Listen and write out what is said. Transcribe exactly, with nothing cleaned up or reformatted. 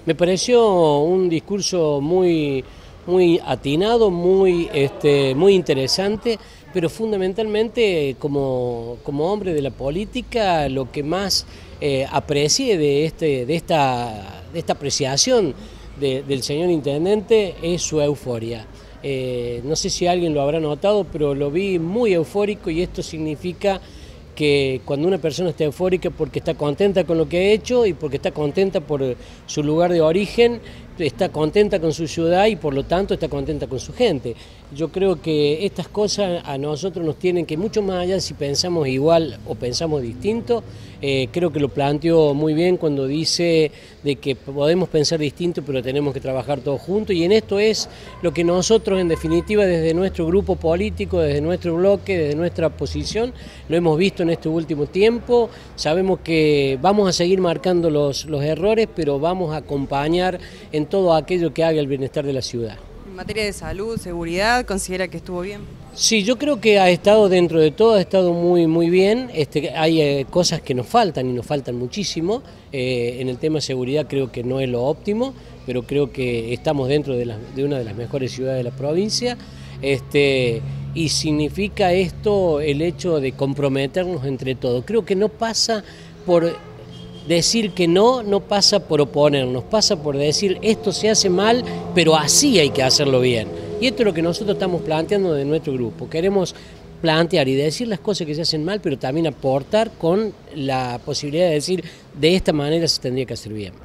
Me pareció un discurso muy, muy atinado, muy, este, muy interesante, pero fundamentalmente como, como hombre de la política, lo que más eh, aprecié de, este, de, esta, de esta apreciación de, del señor intendente es su euforia. Eh, no sé si alguien lo habrá notado, pero lo vi muy eufórico y esto significa que cuando una persona está eufórica porque está contenta con lo que ha hecho y porque está contenta por su lugar de origen, está contenta con su ciudad y por lo tanto está contenta con su gente. Yo creo que estas cosas a nosotros nos tienen que, mucho más allá de si pensamos igual o pensamos distinto, eh, creo que lo planteó muy bien cuando dice de que podemos pensar distinto pero tenemos que trabajar todos juntos, y en esto es lo que nosotros en definitiva desde nuestro grupo político, desde nuestro bloque, desde nuestra posición, lo hemos visto en este último tiempo. Sabemos que vamos a seguir marcando los, los errores, pero vamos a acompañar en todo aquello que haga el bienestar de la ciudad. En materia de salud, seguridad, ¿considera que estuvo bien? Sí, yo creo que ha estado, dentro de todo, ha estado muy, muy bien. Este, hay eh, cosas que nos faltan y nos faltan muchísimo. Eh, en el tema de seguridad creo que no es lo óptimo, pero creo que estamos dentro de, la, de una de las mejores ciudades de la provincia. Este, y significa esto el hecho de comprometernos entre todos. Creo que no pasa por decir que no, no pasa por oponernos, pasa por decir esto se hace mal, pero así hay que hacerlo bien. Y esto es lo que nosotros estamos planteando de nuestro grupo. Queremos plantear y decir las cosas que se hacen mal, pero también aportar con la posibilidad de decir de esta manera se tendría que hacer bien.